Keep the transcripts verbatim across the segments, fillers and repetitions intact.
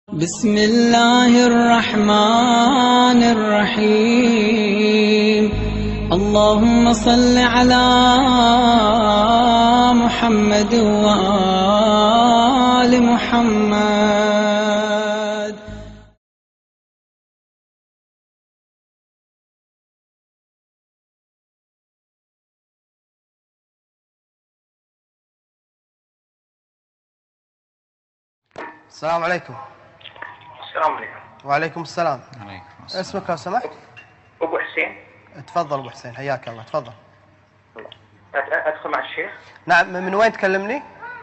بسم الله الرحمن الرحيم. اللهم صل على محمد وآل محمد. السلام عليكم. السلام عليكم. وعليكم السلام. عليكم السلام. اسمك لو سمحت؟ أبو حسين. تفضل أبو حسين، حياك الله، تفضل. أدخل مع الشيخ؟ نعم. من وين تكلمني؟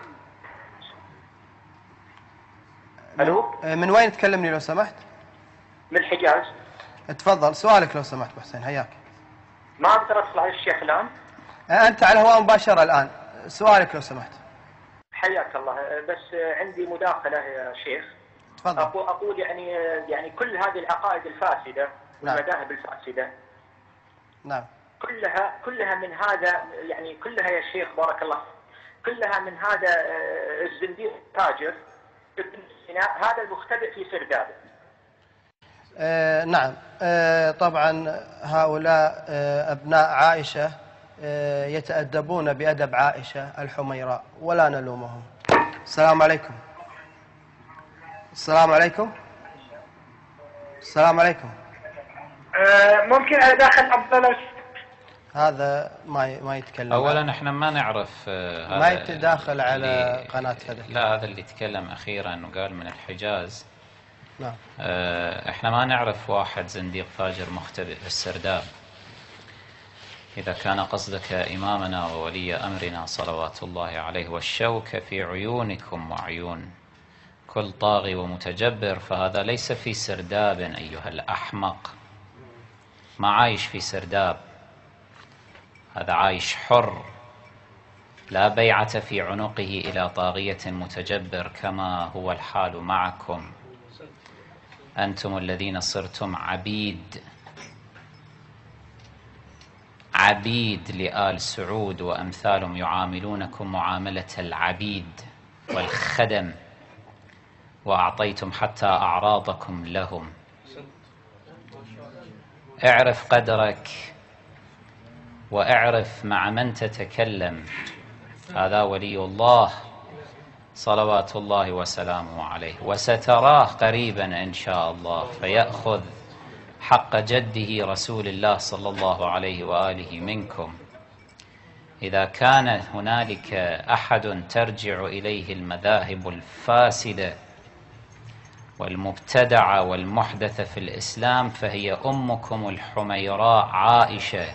ألو؟ من وين تكلمني لو سمحت؟ من الحجاز. تفضل سؤالك لو سمحت أبو حسين، حياك. ما أقدر أدخل على الشيخ الآن؟ أنت على الهواء مباشرة الآن، سؤالك لو سمحت. حياك الله، بس عندي مداخلة يا شيخ. تفضل. أقول يعني يعني كل هذه العقائد الفاسدة والمذاهب الفاسدة نعم. كلها كلها من هذا، يعني كلها يا شيخ بارك الله، كلها من هذا الزنديق التاجر ابن سينا، هذا المختبئ في سردابه. آه نعم. آه طبعا هؤلاء آه أبناء عائشة آه يتأدبون بأدب عائشة الحميراء ولا نلومهم. السلام عليكم. السلام عليكم. السلام عليكم. أه ممكن أدخل أفضل؟ هذا ما ما يتكلم. اولا احنا ما نعرف هذا ما يتداخل على قناة فدك. لا، هذا اللي تكلم اخيرا وقال من الحجاز. نعم. اه احنا ما نعرف واحد زنديق فاجر مختبئ في السرداب. اذا كان قصدك امامنا وولي امرنا صلوات الله عليه والشوك في عيونكم وعيون كل طاغي ومتجبر، فهذا ليس في سرداب ايها الاحمق، ما عايش في سرداب، هذا عايش حر، لا بيعة في عنقه إلى طاغية متجبر كما هو الحال معكم. أنتم الذين صرتم عبيد عبيد لآل سعود وأمثالهم، يعاملونكم معاملة العبيد والخدم، وأعطيتم حتى أعراضكم لهم. اعرف قدرك واعرف مع من تتكلم. هذا ولي الله صلوات الله وسلامه عليه، وستراه قريبا إن شاء الله فيأخذ حق جده رسول الله صلى الله عليه وآله منكم. إذا كان هنالك أحد ترجع إليه المذاهب الفاسدة والمبتدعة والمحدثة في الإسلام فهي أمكم الحميراء عائشة،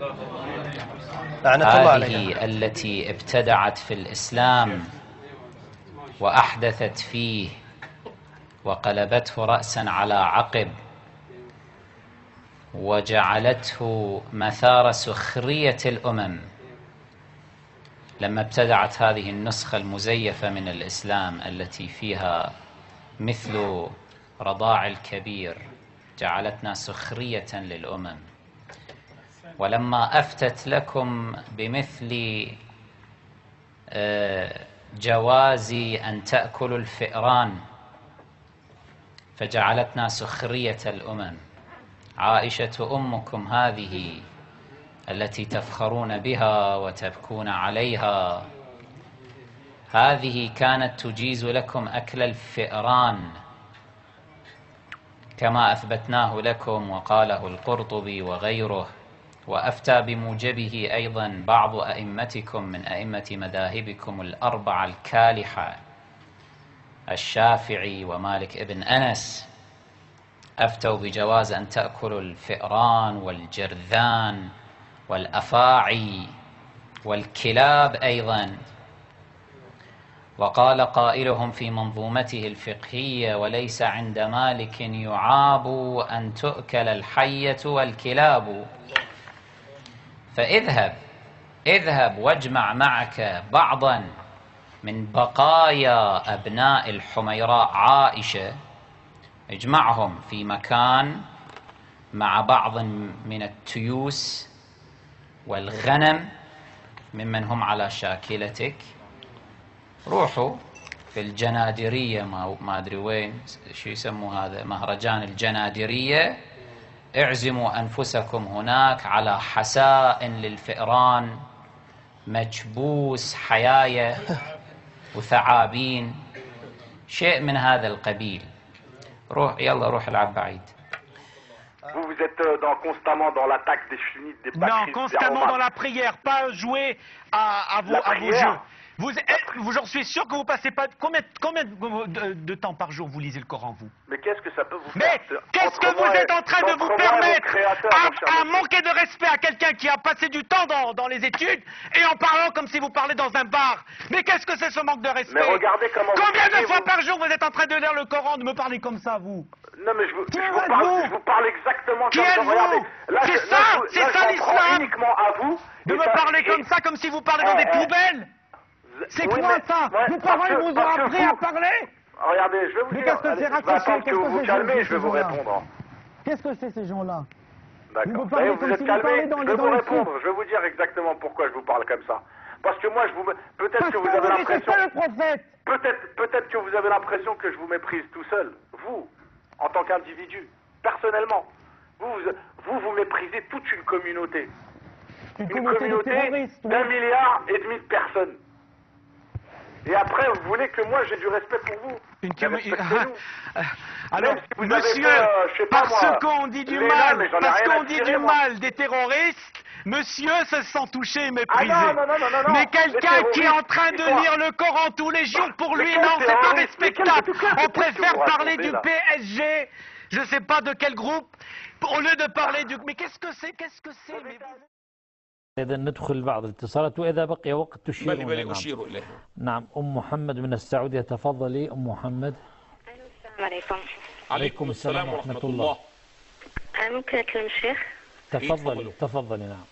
هذه التي ابتدعت في الإسلام وأحدثت فيه وقلبته رأسا على عقب وجعلته مثار سخرية الأمم لما ابتدعت هذه النسخة المزيفة من الإسلام التي فيها مثل رضاع الكبير، جعلتنا سخرية للأمم. ولما أفتت لكم بمثل جواز أن تأكلوا الفئران فجعلتنا سخرية الأمم. عائشة أمكم هذه التي تفخرون بها وتبكون عليها، هذه كانت تجيز لكم أكل الفئران كما أثبتناه لكم وقاله القرطبي وغيره، وأفتى بموجبه أيضا بعض أئمتكم من أئمة مذاهبكم الأربعة الكالحة، الشافعي ومالك ابن أنس، أفتوا بجواز أن تأكلوا الفئران والجرذان والأفاعي والكلاب أيضا. وقال قائلهم في منظومته الفقهية: وليس عند مالك يعاب أن تؤكل الحية والكلاب. فاذهب اذهب واجمع معك بعضا من بقايا أبناء الحميراء عائشة، اجمعهم في مكان مع بعض من التيوس والغنم ممن هم على شاكلتك، روحوا في الجنادرية، ما ما أدري وين شو يسموا هذا، مهرجان الجنادرية، اعزموا أنفسكم هناك على حساء للفئران، مكبوس حياية وثعابين، شيء من هذا القبيل. روح يلا روح العب بعيد. Vous, vous êtes euh, dans, constamment dans l'attaque des sunnites, des Non, constamment dans la prière, pas jouer à, à, vos, à vos jeux. Vous, vous, j'en suis sûr que vous passez pas... Combien, combien de, de, de temps par jour vous lisez le Coran, vous? Mais qu'est-ce que ça peut vous faire? Mais qu'est-ce que vous êtes en train de vous permettre à, à manquer de respect à quelqu'un qui a passé du temps dans, dans les études et en parlant comme si vous parlez dans un bar? Mais qu'est-ce que c'est ce manque de respect? Mais regardez comment Combien vous de fois vous... par jour vous êtes en train de lire le Coran, de me parler comme ça, vous? Non, mais je vous, je vous, parle, vous je vous parle exactement qui comme ça. Regardez, c'est ça, c'est ça l'islam. Uniquement à vous. De me parler comme ça, comme si vous parlez dans eh, des poubelles. C'est oui, quoi mais, ça? ouais, Vos parents ils vous ont appris vous, à parler? Regardez, je vais vous mais dire. Qu'est-ce que c'est je vais attendre que vous vous calmez, je vais vous répondre. Qu'est-ce que c'est ces gens-là? D'accord. Vous, vous, vous êtes calmé, je vais vous répondre. Je vais vous dire exactement pourquoi je vous parle comme ça. Parce que moi, je vous, peut-être que vous avez l'impression, peut-être, peut-être que vous avez l'impression que je vous méprise tout seul, vous, en tant qu'individu, personnellement. Vous, vous, vous, vous méprisez toute une communauté, une, une communauté d'un milliard et demi de personnes. Et après, vous voulez que moi j'ai du respect pour vous. Une Alors, si monsieur, fait, euh, je sais pas parce qu'on dit du mal, là, parce qu'on dit du moi. mal des terroristes, monsieur se sent touché et méprisé. Ah non, non, non, non, non, mais quelqu'un qui est en train de lire le Coran tous les jours, pour lui, non, c'est pas respectable. On préfère parler du P S G, je sais pas de quel groupe, au lieu de parler du... Mais qu'est-ce que c'est? Qu'est-ce que c'est? إذا ندخل بعض الاتصالات وإذا بقي وقت تشير بل بل أشير إليه. نعم أم محمد من السعودية، تفضلي أم محمد. السلام عليكم. عليكم السلام ورحمة الله. أنا ممكن أكلم الشيخ؟ تفضلي تفضلي. نعم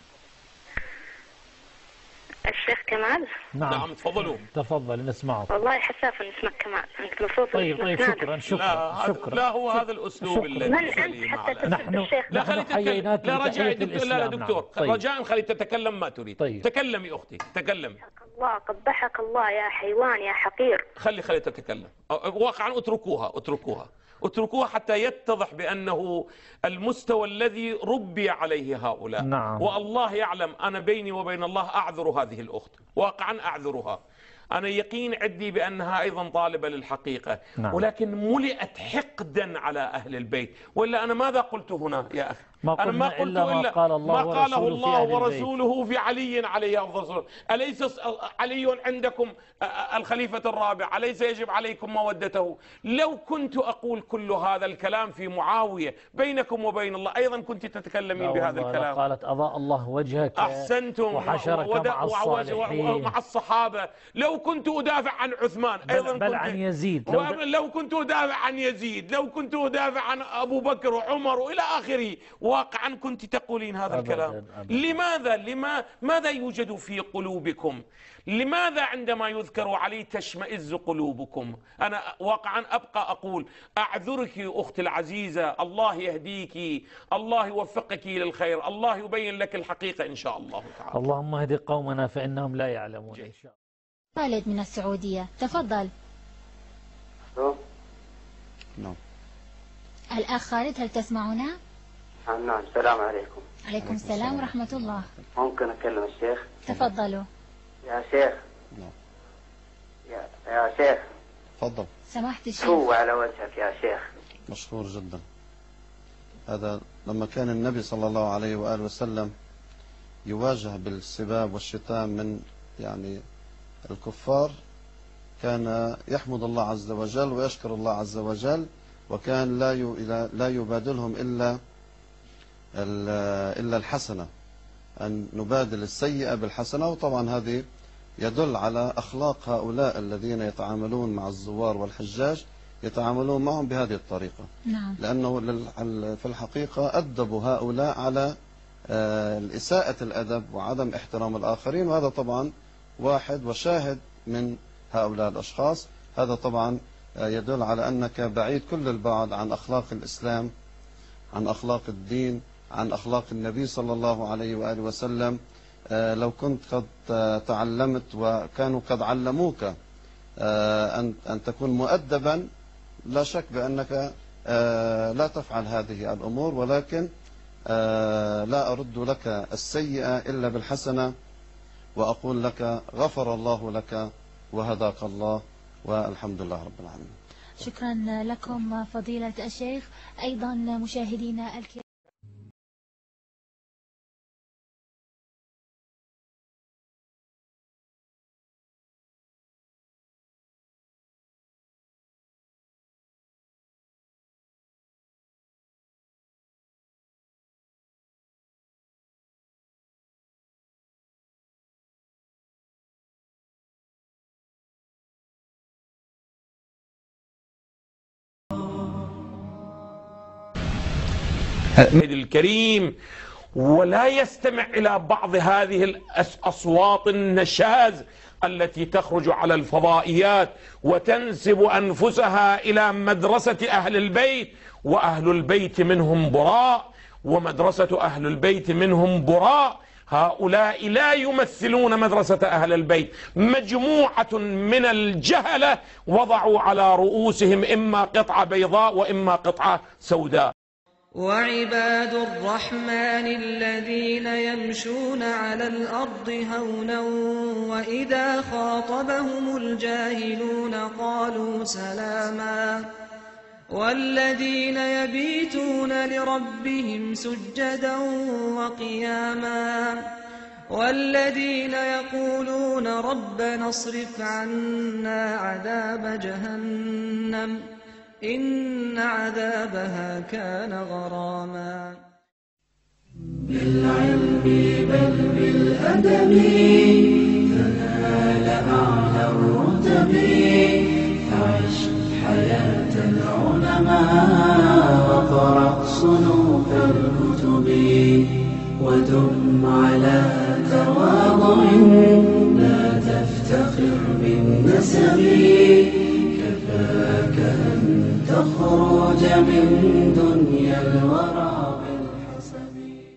الشيخ كمال. نعم, نعم تفضلوا. تفضلي نسمعك. والله حسافة نسمع كمال، أنت المفروض طيب طيب شكرا شكرا لا شكرا. لا هو هذا الأسلوب الذي من أنت حتى تسب الشيخ؟ لا خلي تتكلم. لا رجاء دكتور، لا لا دكتور طيب. رجاء خلي تتكلم ما تريد. طيب. تكلمي أختي تكلمي. الله قبحك الله يا حيوان يا حقير. خلي خلي تتكلم. واقعا اتركوها اتركوها اتركوها حتى يتضح بأنه المستوى الذي ربي عليه هؤلاء. نعم. والله يعلم أنا بيني وبين الله أعذر هذه الأخت، واقعا أعذرها. أنا يقين عندي بأنها أيضا طالبة للحقيقة. نعم. ولكن ملئت حقدا على أهل البيت. ولا أنا ماذا قلت هنا يا أخي؟ ما أنا ما قلت إلا ما إلا قال الله ما قاله ورسوله الله في ورسوله في علي عليه أفضل الصلاة. أليس علي عندكم الخليفة الرابع؟ أليس يجب عليكم مودته؟ لو كنت أقول كل هذا الكلام في معاوية بينكم وبين الله أيضا كنت تتكلمين بهذا الكلام. قالت أضاء الله وجهك أحسنتم وحشرك مع الصالحين مع الصحابة. لو كنت أدافع عن عثمان أيضا بل, بل كنت عن يزيد. لو, لو كنت أدافع عن يزيد، لو كنت أدافع عن أبو بكر وعمر وإلى آخره، واقعا كنت تقولين هذا أبداً الكلام. أبداً. لماذا لما ماذا يوجد في قلوبكم؟ لماذا عندما يذكر علي تشمئز قلوبكم؟ أنا واقعا أبقى أقول أعذرك أختي العزيزة، الله يهديك، الله يوفقك للخير، الله يبين لك الحقيقة إن شاء الله تعالى. اللهم اهد قومنا فإنهم لا يعلمون. إن شاء الله. خالد من السعودية، تفضل. نعم. الأخ خالد هل تسمعنا؟ نعم. السلام عليكم. عليكم السلام ورحمة الله. ممكن أكلم الشيخ؟ تفضلوا. يا شيخ. نعم. يا يا شيخ. تفضل. سمحت الشيخ. هو على وجهك يا شيخ. مشكور جدا. هذا لما كان النبي صلى الله عليه وآله وسلم يواجه بالسباب والشتام من يعني الكفار، كان يحمد الله عز وجل ويشكر الله عز وجل، وكان لا لا يبادلهم إلا إلا الحسنة، أن نبادل السيئة بالحسنة. وطبعا هذه يدل على أخلاق هؤلاء الذين يتعاملون مع الزوار والحجاج، يتعاملون معهم بهذه الطريقة. نعم. لأنه في الحقيقة أدبوا هؤلاء على إساءة الأدب وعدم احترام الآخرين، وهذا طبعا واحد وشاهد من هؤلاء الأشخاص. هذا طبعا يدل على أنك بعيد كل البعد عن أخلاق الإسلام، عن أخلاق الدين، عن أخلاق النبي صلى الله عليه وآله وسلم. لو كنت قد تعلمت وكانوا قد علموك أن أن تكون مؤدبا، لا شك بأنك لا تفعل هذه الأمور، ولكن لا أرد لك السيئة إلا بالحسنة، وأقول لك غفر الله لك وهداك الله والحمد لله رب العالمين. شكرا لكم فضيلة الشيخ. أيضا مشاهدينا الكرام، الكريم، ولا يستمع إلى بعض هذه الأصوات النشاز التي تخرج على الفضائيات وتنسب أنفسها إلى مدرسة أهل البيت، وأهل البيت منهم براء، ومدرسة أهل البيت منهم براء. هؤلاء لا يمثلون مدرسة أهل البيت، مجموعة من الجهلة وضعوا على رؤوسهم إما قطعة بيضاء وإما قطعة سوداء. وعباد الرحمن الذين يمشون على الأرض هونا وإذا خاطبهم الجاهلون قالوا سلاما والذين يبيتون لربهم سجدا وقياما والذين يقولون ربنا اصرف عنا عذاب جهنم إن عذابها كان غراما. بالعلم بل بالأدب تنال أعلى الرتب، فعش حياة العلماء وقرأ صنوف الكتب، ودم على تواضع لا تفتخر بالنسب، كفاك أن تخرج من دنيا الورى